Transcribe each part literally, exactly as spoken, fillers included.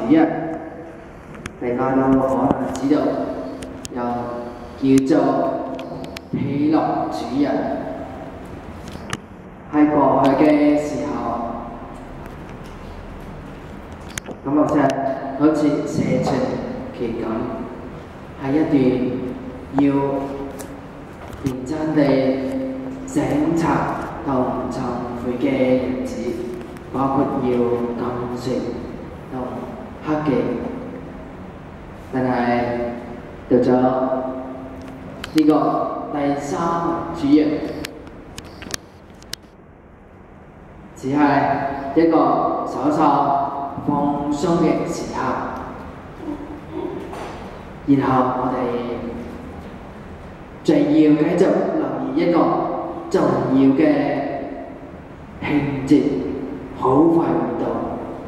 主日，大家都可能知道有叫做喜樂主日。喺過去嘅時候，咁我真係好似社團期咁，係一段要認真地省察同懺悔嘅日子，包括要禁食同克己。但係到咗呢個第三主日，只係一個稍稍放鬆嘅時刻，然後我哋就要繼續留意一個重要嘅慶節，好快會到。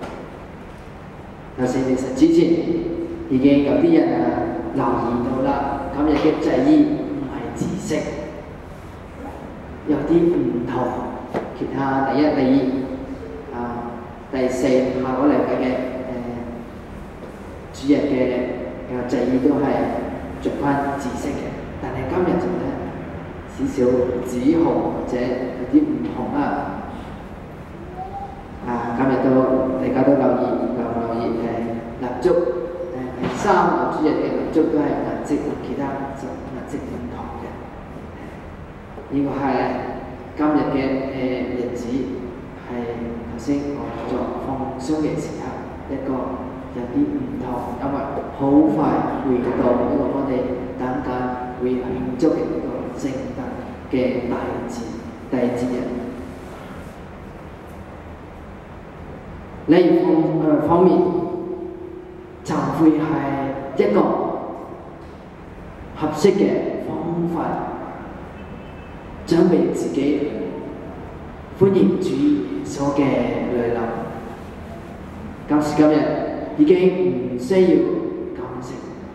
有時其實之前已經有啲人啊留意到啦，今日嘅祭衣唔係紫色，有啲唔同。其他第一、第二、啊、第四下個禮拜嘅誒主日嘅祭衣都係着翻紫色嘅，但係今日就咧少少紫紅或者有啲唔同啦。啊，今日都大家都留意留留意誒蠟燭，誒第三個主日嘅蠟燭都係顏色同其他就顏色唔同嘅。呢、這個係今日嘅誒日子係頭先講咗放鬆嘅時刻，一個有啲唔同，因為好快會到呢個我哋等緊會慶祝嘅一個聖誕嘅大節大節日。另一方方面，懺悔係一個合適嘅方法，準備自己歡迎主耶穌嘅來臨。今時今日已經唔需要禁食，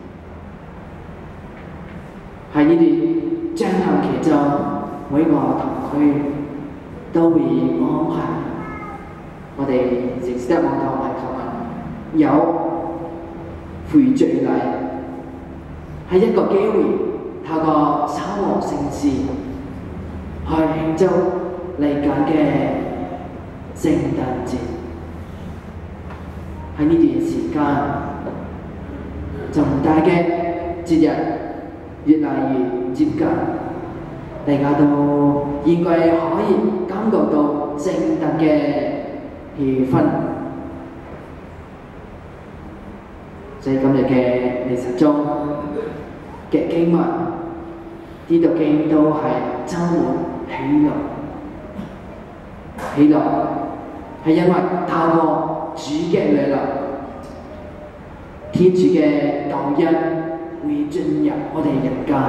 喺呢段將臨期中，每個堂區都會安排我哋城市的網堂係琴日有悔罪禮，係一個機會，透過守望聖事去慶祝嚟緊嘅聖誕節。喺呢段時間，重大嘅節日越嚟越接近，大家都應該可以感覺到聖誕嘅氣氛。所以今日嘅彌撒中嘅經文，呢讀經都係充滿喜樂。喜樂係因為透過主嘅來臨，天主嘅救恩會進入我哋人間。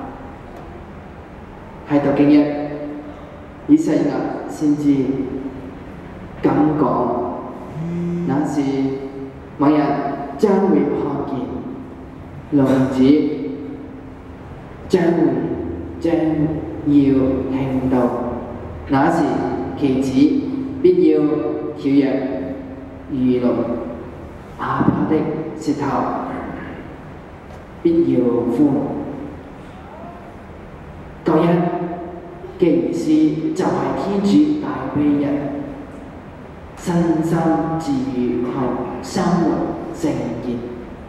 喺讀經日，以賽亞先至咁講，那時某人將會看見聾子將會將要聽到，那時瘸子必要跳躍如龍，啞巴的舌頭必要呼。救恩嘅意思就係天主大悲人身心自愈後生活聖潔。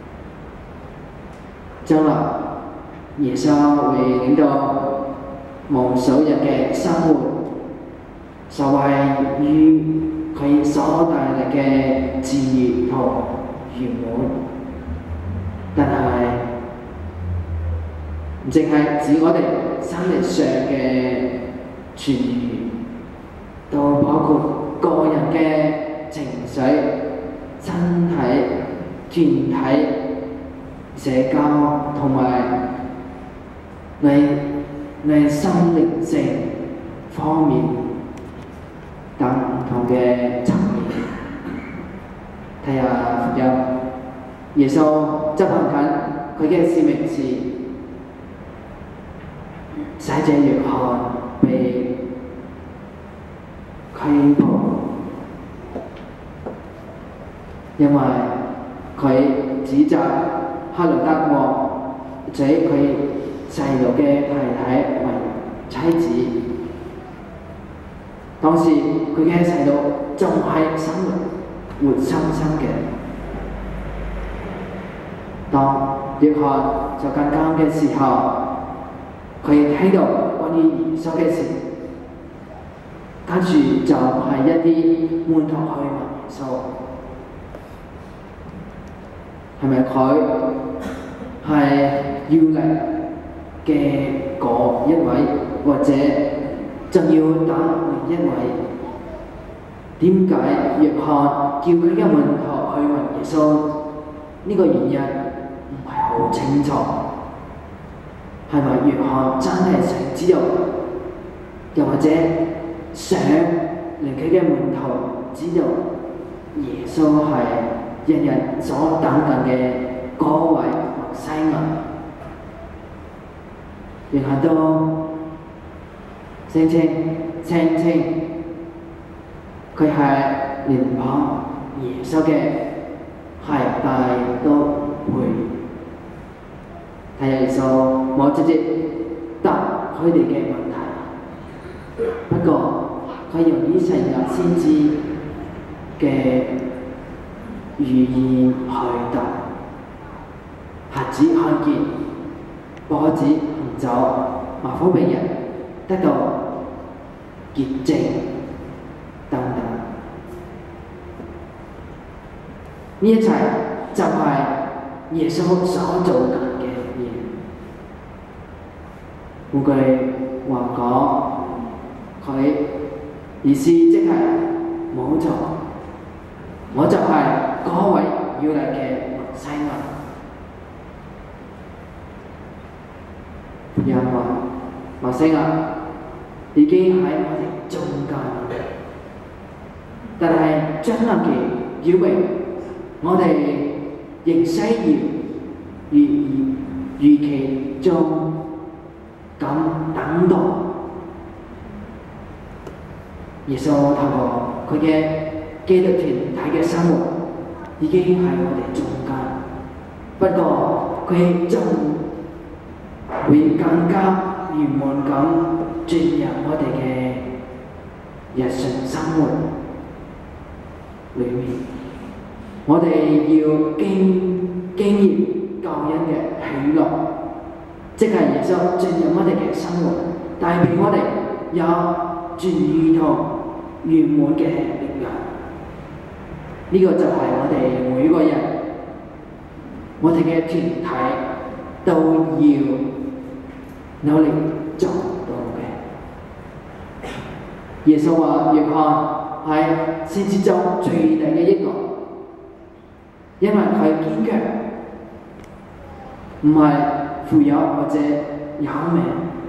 將來耶穌會領導無數人嘅生活，受惠於佢所帶嚟嘅治愈同圓滿。但係唔淨係指我哋生理上嘅痊愈，都包括個人嘅情緒、身體、團體、社交同埋你你心靈性方面等唔同嘅層面。睇下福音，耶穌執行緊佢嘅使命時，洗者約翰被拘捕，因為佢指責黑羅德王娶佢細路嘅太太為妻子。當時佢嘅細路仲係生活活生生嘅。當約翰做緊監嘅時候，佢聽到關於耶穌嘅事，跟住就係一啲門徒去問耶穌，係咪佢係要嚟嘅嗰一位，或者仲要等另一位？點解約翰叫佢嘅門徒去問耶穌？呢、這個原因唔係好清楚。係咪約翰真係想知道，又或者想令佢嘅門徒知道耶穌係人人所等緊嘅嗰位默西亞？約翰都聲稱聲稱佢係聯邦耶穌嘅係大都會。睇耶穌冇直接答佢哋嘅問題，不過佢用以賽亞先知嘅預言去答。瞎子看見，跛子行走，麻風病人得到潔淨等等。呢一切就係耶穌所做嘅。換句話講，佢意思即係冇錯，我就係嗰位要嚟嘅默西亞。因為默西亞已經喺我哋中間，但係將臨期要明，我哋亦需要如預期中咁等待耶穌透過佢嘅基督團體嘅生活，已經喺我哋中間。不過佢仲會更加圓滿咁進入我哋嘅日常生活裏面。我哋要經經驗救恩嘅喜樂，即係耶穌進入我哋嘅生活，帶俾我哋有轉移同圓滿嘅力量。呢、這個就係我哋每個人，我哋嘅團體都要努力做到嘅。耶穌話：約翰係先知中最大嘅一個，因為佢堅強，唔係富有或者有名。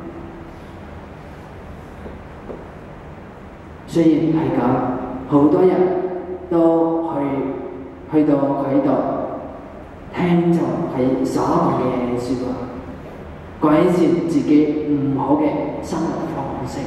雖然係咁，好多人都去去到佢度聽從佢所講嘅説話，改善自己唔好嘅生活方式。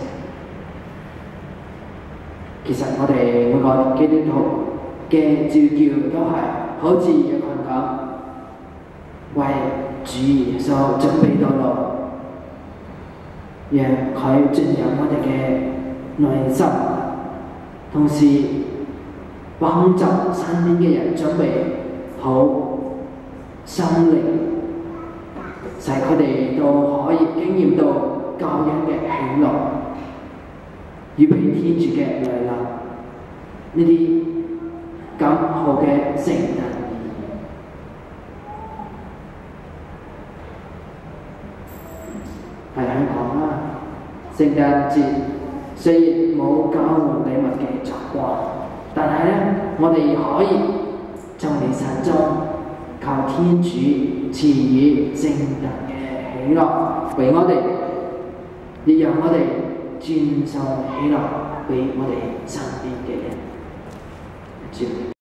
其實我哋每個基督徒嘅召叫都係好似約翰咁，為主耶穌準備道路，讓佢進入我哋嘅內心，同時幫助身邊嘅人準備好心靈，使佢哋都可以經驗到救恩嘅喜樂，預備天主嘅來臨。呢啲咁好嘅聖誕意義，係香港啦。聖誕節雖然冇交換禮物嘅習慣，但係咧，我哋可以從彌撒中求天主賜予聖誕嘅喜樂俾我哋，亦讓我哋轉送喜樂俾我哋身邊嘅人。